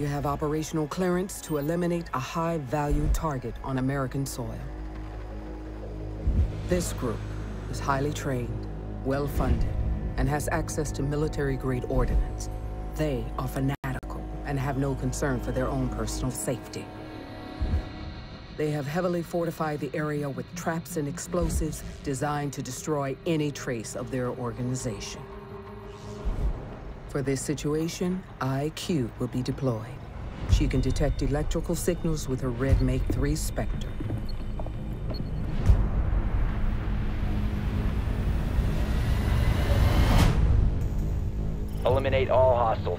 You have operational clearance to eliminate a high-value target on American soil. This group is highly trained, well-funded, and has access to military-grade ordnance. They are fanatical and have no concern for their own personal safety. They have heavily fortified the area with traps and explosives designed to destroy any trace of their organization. For this situation, IQ will be deployed. She can detect electrical signals with her Red Make 3 Spectre. Eliminate all hostiles.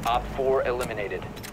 Op 4 eliminated.